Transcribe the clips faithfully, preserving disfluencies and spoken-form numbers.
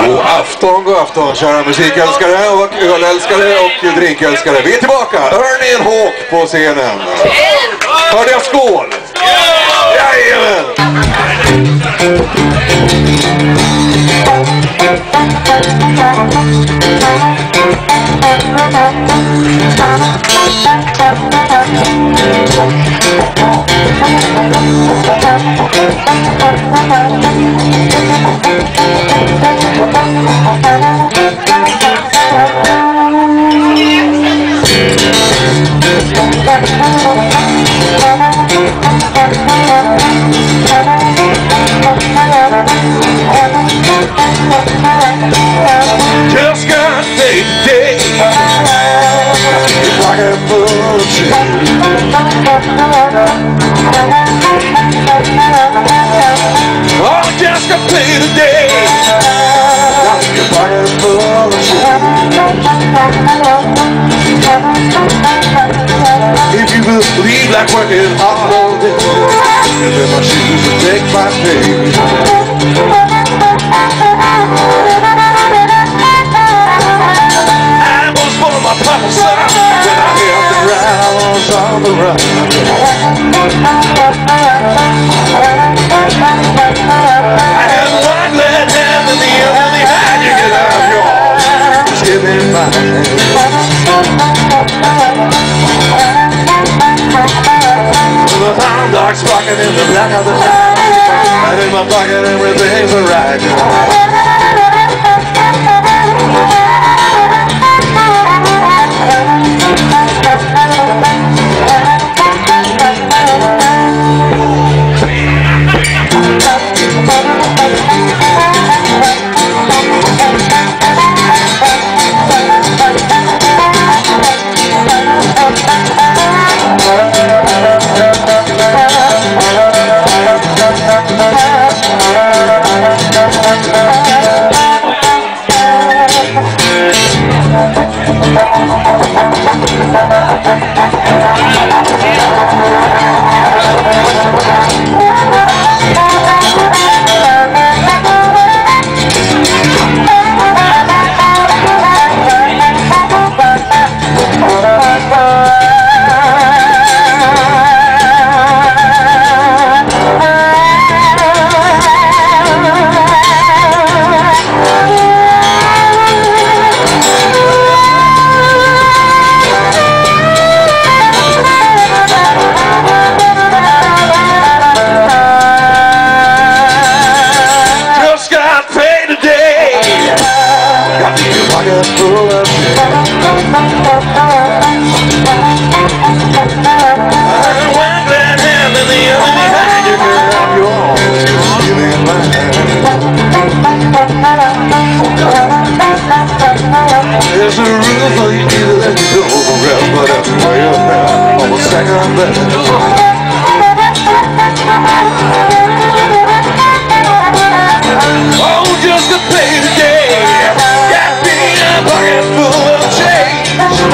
God afton, god afton kära musikälskare och ölälskare och drinkälskare. Vi är tillbaka, Ernie and Hawk på scenen. Hörde jag skål? Jajamän! Just got paid today. Your pocket full of change. Oh, just got paid today. Got your pocket full of change. If you believe like working hard all day, and then my shoes will take my pay. My papa son, when I hit the ground, I was on the run. I had one glad hand and the other behind. You can have yours, just give me mine. The hound dog's barking in the black of the night. Right in my pocket, everything's alright. Full of shit. I got one glad hand and the other behind. You can have yours, give me mine. There's a rule for you to let me go the rest, but that's why you're there on the second best. Oh, just to play today. Got me a pocket full of change.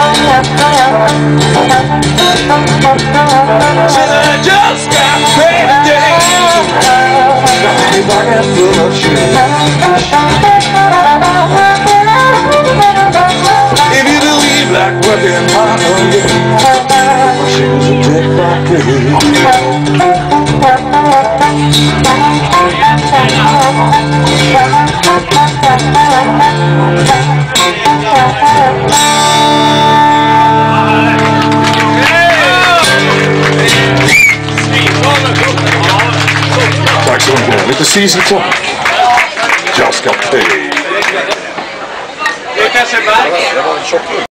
Said I just got paid today. Got me a pocket full of change. If you believe like working hard on you, my shoes will take my pay. Tack så mycket. Lite season två. Just got paid.